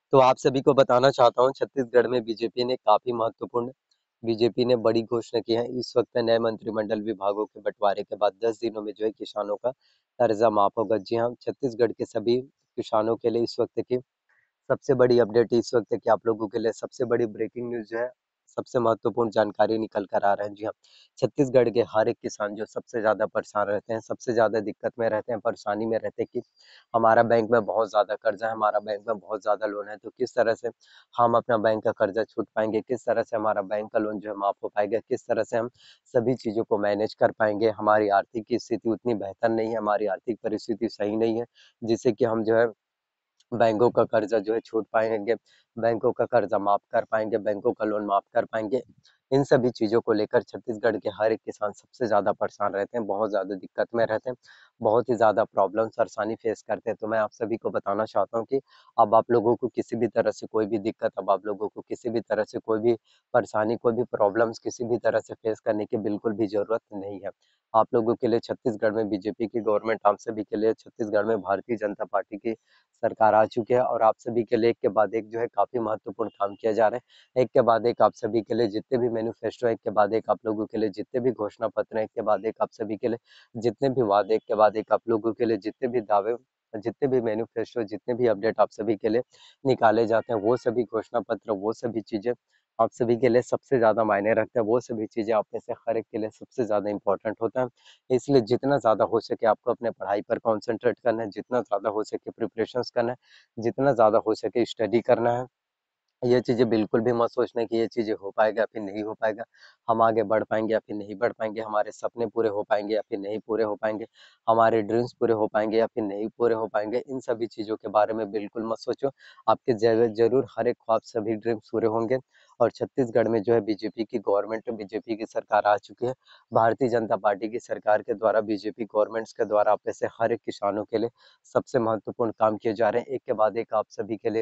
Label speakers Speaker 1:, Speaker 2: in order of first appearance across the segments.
Speaker 1: तो आप सभी को बताना चाहता हूँ छत्तीसगढ़ में बीजेपी ने बड़ी घोषणा की है। इस वक्त नए मंत्रिमंडल विभागों के बंटवारे के बाद 10 दिनों में जो है किसानों का कर्जा माफ होगा। जी हाँ, छत्तीसगढ़ के सभी किसानों के लिए इस वक्त की सबसे बड़ी अपडेट इस वक्त है कि आप लोगों के लिए सबसे बड़ी ब्रेकिंग न्यूज जो है, सबसे महत्वपूर्ण जानकारी निकल कर आ रहा है। जी हाँ, छत्तीसगढ़ के हर एक किसान जो सबसे ज्यादा परेशान रहते हैं, सबसे ज्यादा दिक्कत में रहते हैं, परेशानी में रहते हैं कि हमारा बैंक में बहुत ज्यादा कर्जा है, हमारा बैंक में बहुत ज्यादा लोन है, तो किस तरह से हम अपना बैंक का कर्जा छूट पाएंगे, किस तरह से हमारा बैंक का लोन जो है माफ हो पाएगा, किस तरह से हम सभी चीजों को मैनेज कर पाएंगे। हमारी आर्थिक स्थिति उतनी बेहतर नहीं है, हमारी आर्थिक परिस्थिति सही नहीं है जिससे कि हम जो है बैंकों का कर्जा जो है छूट पाएंगे, बैंकों का कर्जा माफ कर पाएंगे, बैंकों का लोन माफ कर पाएंगे। इन सभी चीजों को लेकर छत्तीसगढ़ के हर एक किसान सबसे ज्यादा परेशान रहते हैं, बहुत ज्यादा दिक्कत में रहते हैं, बहुत ही ज्यादा प्रॉब्लम परेशानी फेस करते हैं। तो मैं आप सभी को बताना चाहता हूँ कि अब आप लोगों को किसी भी तरह से कोई भी दिक्कत, अब आप लोगों को किसी भी तरह से कोई भी परेशानी, कोई भी प्रॉब्लम्स किसी भी तरह से फेस करने की बिल्कुल भी जरूरत नहीं है। आप लोगों के लिए छत्तीसगढ़ में बीजेपी की गवर्नमेंट, आप सभी के लिए छत्तीसगढ़ में भारतीय जनता पार्टी की सरकार आ चुकी है और आप सभी के लिए एक के बाद एक जो है काफी महत्वपूर्ण काम किया जा रहा है। एक के बाद एक आप सभी के लिए जितने भी मैनिफेस्टो है, एक के बाद एक आप लोगों के लिए जितने भी घोषणा पत्र है, एक के बाद एक आप सभी के लिए जितने भी वादे, एक के बाद एक आप लोगों के लिए जितने भी दावे, जितने भी मैनिफेस्टो, जितने भी अपडेट आप सभी के लिए निकाले जाते हैं, वो सभी घोषणा पत्र, वो सभी चीजें आप सभी के लिए सबसे ज्यादा मायने रखते हैं। वो सभी चीजें आप में से हर एक के लिए सबसे ज्यादा इंपॉर्टेंट होता है। इसलिए जितना ज़्यादा हो सके आपको अपने पढ़ाई पर कॉन्सेंट्रेट करना है, जितना ज़्यादा हो सके प्रिपरेशंस करना है, जितना ज़्यादा हो सके स्टडी करना है। ये चीज़ें बिल्कुल भी मत सोचना कि ये चीज़ें हो पाएगा या फिर नहीं हो पाएगा, हम आगे बढ़ पाएंगे या फिर नहीं बढ़ पाएंगे, हमारे सपने पूरे हो पाएंगे या फिर नहीं पूरे हो पाएंगे, हमारे ड्रीम्स पूरे हो पाएंगे या फिर नहीं पूरे हो पाएंगे। इन सभी चीज़ों के बारे में बिल्कुल मत सोचो। आपके जरूर हर एक ख्वाब, सभी ड्रीम्स पूरे होंगे। और छत्तीसगढ़ में जो है बीजेपी की गवर्नमेंट, बीजेपी की सरकार आ चुकी है। भारतीय जनता पार्टी की सरकार के द्वारा, बीजेपी गवर्नमेंट्स के द्वारा आप ऐसे हर एक किसानों के लिए सबसे महत्वपूर्ण काम किए जा रहे हैं। एक के बाद एक आप सभी के लिए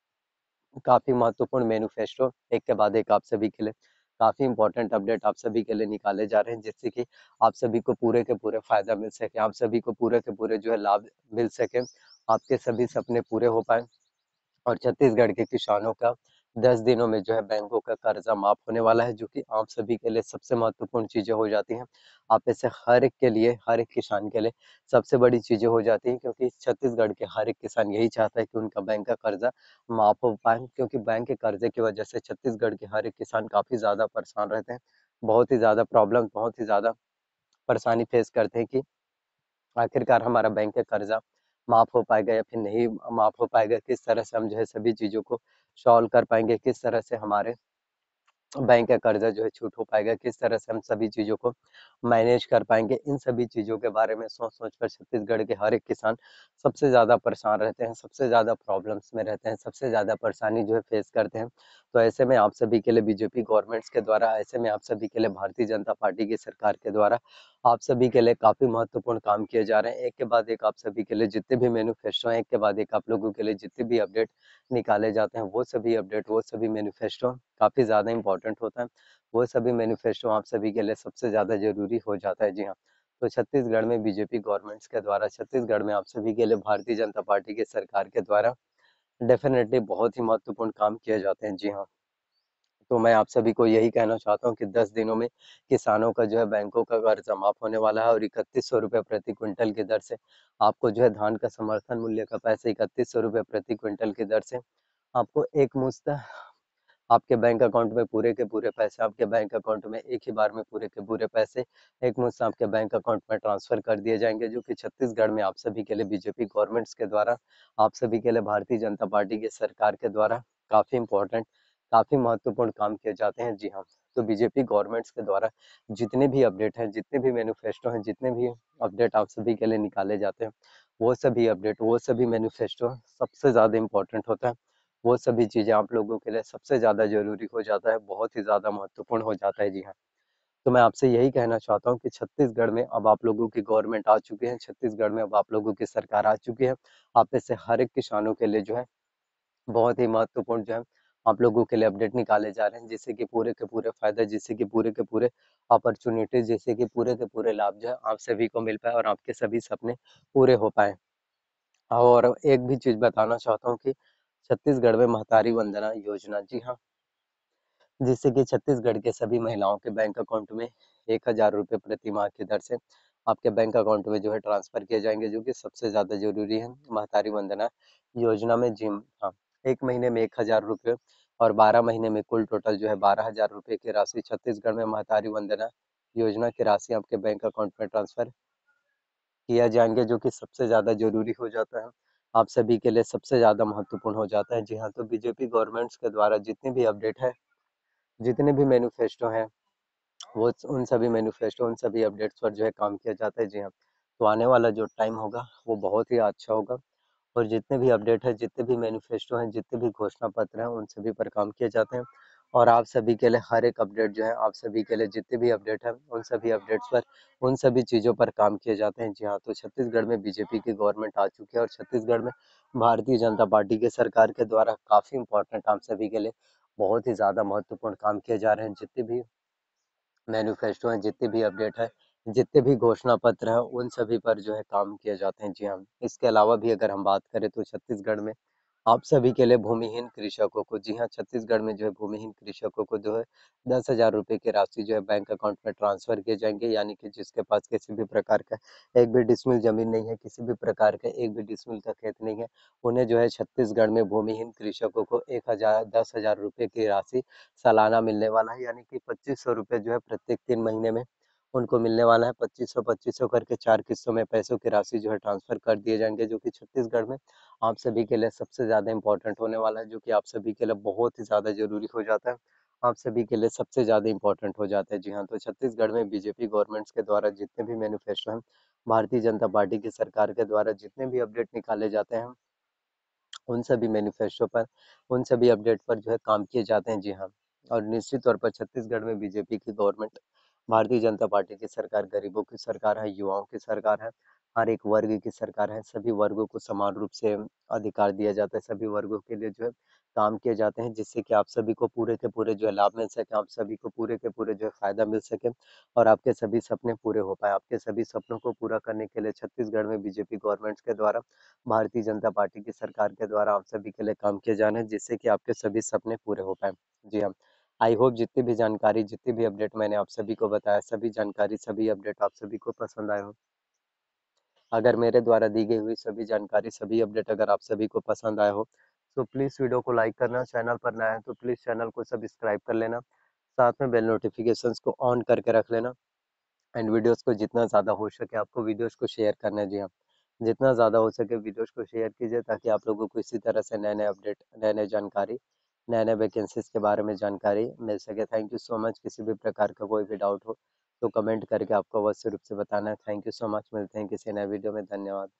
Speaker 1: काफी महत्वपूर्ण मैनिफेस्टो, एक के बाद एक आप सभी के लिए काफी इंपॉर्टेंट अपडेट आप सभी के लिए निकाले जा रहे हैं, जिससे कि आप सभी को पूरे के पूरे फायदा मिल सके, आप सभी को पूरे के पूरे जो है लाभ मिल सके, आपके सभी सपने पूरे हो पाए। और छत्तीसगढ़ के किसानों का 10 दिनों में जो है बैंकों का कर्जा माफ होने वाला है, जो कि आप सभी के लिए सबसे महत्वपूर्ण चीजें हो जाती हैं। आप ऐसे हर एक के लिए, हर एक किसान के लिए सबसे बड़ी चीजें हो जाती हैं, क्योंकि छत्तीसगढ़ के हर एक किसान यही चाहता है कि उनका बैंक का कर्जा माफ हो पाए, क्योंकि बैंक के कर्जे की वजह से छत्तीसगढ़ के हर एक किसान काफी ज्यादा परेशान रहते हैं, बहुत ही ज्यादा प्रॉब्लम, बहुत ही ज्यादा परेशानी फेस करते हैं कि आखिरकार हमारा बैंक का कर्जा माफ हो पाएगा या फिर नहीं माफ हो पाएगा, किस तरह से हम जो है सभी चीजों को सॉल्व कर पाएंगे, किस तरह से हमारे बैंक का कर्जा जो है छूट हो पाएगा, किस तरह से हम सभी चीजों को मैनेज कर पाएंगे। इन सभी चीजों के बारे में सोच सोच कर छत्तीसगढ़ के हर एक किसान सबसे ज्यादा परेशान रहते हैं, सबसे ज्यादा प्रॉब्लम्स में रहते हैं, सबसे ज्यादा परेशानी जो है फेस करते हैं। तो ऐसे में आप सभी के लिए बीजेपी गवर्नमेंट्स के द्वारा, ऐसे में आप सभी के लिए भारतीय जनता पार्टी की सरकार के द्वारा आप सभी के लिए काफी महत्वपूर्ण काम किए जा रहे हैं। एक के बाद एक आप सभी के लिए जितने भी मैनिफेस्टो हैं, एक के बाद एक आप लोगों के लिए जितने भी अपडेट निकाले जाते हैं, वो सभी अपडेट, वो सभी मैनिफेस्टो काफी ज्यादा इंपॉर्टेंट होता है। वो सभी मैनिफेस्टो आप सभी के लिए सबसे ज्यादा जरूरी हो जाता है। जी हाँ, तो छत्तीसगढ़ में बीजेपी गवर्नमेंट्स के द्वारा, छत्तीसगढ़ में आप सभी के लिए भारतीय जनता पार्टी की सरकार के द्वारा डेफिनेटली बहुत ही महत्वपूर्ण काम किए जाते हैं। जी हाँ, तो मैं आप सभी को यही कहना चाहता हूँ कि 10 दिनों में किसानों का जो है बैंकों का कर्जा माफ होने वाला है और 3100 रुपये प्रति क्विंटल की दर से आपको जो है धान का समर्थन मूल्य का पैसे 3100 रुपये प्रति क्विंटल की दर से आपको एक मुश्त आपके बैंक अकाउंट में पूरे के पूरे पैसे, आपके बैंक अकाउंट में एक ही बार में पूरे के पूरे पैसे एक मुश्त आपके बैंक अकाउंट में ट्रांसफर कर दिए जाएंगे, जो कि छत्तीसगढ़ में आप सभी के लिए बीजेपी गवर्नमेंट्स के द्वारा, आप सभी के लिए भारतीय जनता पार्टी की सरकार के द्वारा काफी इंपॉर्टेंट, काफी महत्वपूर्ण काम किए जाते हैं। जी हाँ, तो बीजेपी गवर्नमेंट्स के द्वारा जितने भी अपडेट हैं, जितने भी मैनिफेस्टो हैं, जितने भी अपडेट आप सभी के लिए निकाले जाते हैं, वो सभी अपडेट, वो सभी मैनिफेस्टो सबसे ज्यादा इंपॉर्टेंट होता है। वो सभी चीजें आप लोगों के लिए सबसे ज्यादा जरूरी हो जाता है, बहुत ही ज्यादा महत्वपूर्ण हो जाता है। जी हाँ, तो मैं आपसे यही कहना चाहता हूँ कि छत्तीसगढ़ में अब आप लोगों की गवर्नमेंट आ चुकी है, छत्तीसगढ़ में अब आप लोगों की सरकार आ चुकी है। आप में से हर एक किसानों के लिए जो है बहुत ही महत्वपूर्ण जो है आप लोगों के लिए अपडेट निकाले जा रहे हैं, जिससे कि पूरे के पूरे फायदा, जिससे कि पूरे के पूरे अपॉर्चुनिटीज, जैसे कि पूरे के पूरे लाभ जो है आप सभी को मिल पाए और आपके सभी सपने पूरे हो पाए। और एक भी चीज बताना चाहता हूँ कि छत्तीसगढ़ में महतारी वंदना योजना, जी हाँ, जिससे कि छत्तीसगढ़ के सभी महिलाओं के बैंक अकाउंट में 1,000 रुपये प्रति माह की दर से आपके बैंक अकाउंट में जो है ट्रांसफर किए जाएंगे, जो कि सबसे ज्यादा जरूरी है महतारी वंदना योजना में। जी हाँ, एक महीने में 1,000 रुपये और 12 महीने में कुल टोटल जो है 12,000 रुपये की राशि छत्तीसगढ़ में महतारी वंदना योजना की राशि आपके बैंक अकाउंट में ट्रांसफर किया जाएंगे, जो कि सबसे ज्यादा जरूरी हो जाता है, आप सभी के लिए सबसे ज्यादा महत्वपूर्ण हो जाता है। जी हाँ, तो बीजेपी गवर्नमेंट्स के द्वारा जितनी भी अपडेट है, जितने भी मैनिफेस्टो हैं, वो उन सभी मैनिफेस्टो, उन सभी अपडेट्स पर जो है काम किया जाता है। जी हाँ, तो आने वाला जो टाइम होगा वो बहुत ही अच्छा होगा, और जितने भी अपडेट है, जितने भी मैनिफेस्टो हैं, जितने भी घोषणा पत्र हैं, उन सभी पर काम किए जाते हैं। और आप सभी के लिए हर एक अपडेट जो है, आप सभी के लिए जितने भी अपडेट है, उन सभी अपडेट्स पर, उन सभी चीज़ों पर काम किए जाते हैं। जी हाँ, तो छत्तीसगढ़ में बीजेपी की गवर्नमेंट आ चुकी है, और छत्तीसगढ़ में भारतीय जनता पार्टी के सरकार के द्वारा काफ़ी इंपॉर्टेंट आप सभी के लिए बहुत ही ज़्यादा महत्वपूर्ण काम किए जा रहे हैं। जितने भी मैनिफेस्टो हैं, जितने भी अपडेट है, जितने भी घोषणा पत्र हैं, उन सभी पर जो है काम किए जाते हैं। जी हाँ, इसके अलावा भी अगर हम बात करें तो छत्तीसगढ़ में आप सभी के लिए भूमिहीन कृषकों को, जी हाँ, छत्तीसगढ़ में जो है भूमिहीन कृषकों को जो है 10,000 रुपये की राशि जो है बैंक अकाउंट में ट्रांसफर किए जाएंगे, यानी कि जिसके पास किसी भी प्रकार का एक भी डिसमिल जमीन नहीं है, किसी भी प्रकार का एक भी डिसमिल का खेत नहीं है, उन्हें जो है छत्तीसगढ़ में भूमिहीन कृषकों को 10,000 रुपये की राशि सालाना मिलने वाला है, यानी कि 2,500 रुपये जो है प्रत्येक 3 महीने में उनको मिलने वाला है। 2,500 करके 4 किस्तों में पैसों की राशि जो है ट्रांसफर कर दिए जाएंगे, जो कि छत्तीसगढ़ में आप सभी के लिए सबसे ज़्यादा इम्पोर्टेंट होने वाला है, जो कि आप सभी के लिए बहुत ही ज़्यादा ज़रूरी हो जाता है, आप सभी के लिए सबसे ज़्यादा इम्पोर्टेंट हो जाता है। जी हाँ, तो छत्तीसगढ़ में बीजेपी गवर्नमेंट्स के द्वारा जितने भी मैनिफेस्टो हैं, भारतीय जनता पार्टी की सरकार के द्वारा जितने भी अपडेट निकाले जाते हैं, उन सभी मैनिफेस्टो पर, उन सभी अपडेट पर जो है काम किए जाते हैं। जी हाँ, और निश्चित तौर पर छत्तीसगढ़ में बीजेपी की गवर्नमेंट, भारतीय जनता पार्टी की सरकार गरीबों की सरकार है, युवाओं की सरकार है, हर एक वर्ग की सरकार है, सभी वर्गों को समान रूप से अधिकार दिया जाता है, सभी वर्गों के लिए जो है काम किए जाते हैं, जिससे कि आप सभी को पूरे के पूरे जो है लाभ मिल सके, आप सभी को पूरे के पूरे जो है फायदा मिल सके, और आपके सभी सपने पूरे हो पाए। आपके सभी सपनों को पूरा करने के लिए छत्तीसगढ़ में बीजेपी गवर्नमेंट्स के द्वारा, भारतीय जनता पार्टी की सरकार के द्वारा आप सभी के लिए काम किए जा रहे हैं, जिससे कि आपके सभी सपने पूरे हो पाए। जी हाँ, आई होप जितनी भी जानकारी, जितनी भी अपडेट मैंने आप सभी को बताया, सभी जानकारी, सभी अपडेट आप सभी को पसंद आए हो। अगर मेरे द्वारा दी गई हुई सभी जानकारी, सभी अपडेट अगर आप सभी को पसंद आए हो, तो प्लीज़ वीडियो को लाइक करना, चैनल पर नया है तो प्लीज़ चैनल को सब्सक्राइब कर लेना, साथ में बेल नोटिफिकेशंस को ऑन करके रख लेना, एंड वीडियोस को जितना ज़्यादा हो सके आपको वीडियोस को शेयर करना है। जी हाँ, जितना ज़्यादा हो सके वीडियोस को शेयर कीजिए, ताकि आप लोगों को इसी तरह से नए नए अपडेट, नए नए जानकारी, नए नए वैकेंसीज के बारे में जानकारी मिल सके। Thank you so much. किसी भी प्रकार का कोई भी डाउट हो तो कमेंट करके आपको अवश्य रूप से बताना है। Thank you so much. मिलते हैं किसी नए वीडियो में। धन्यवाद।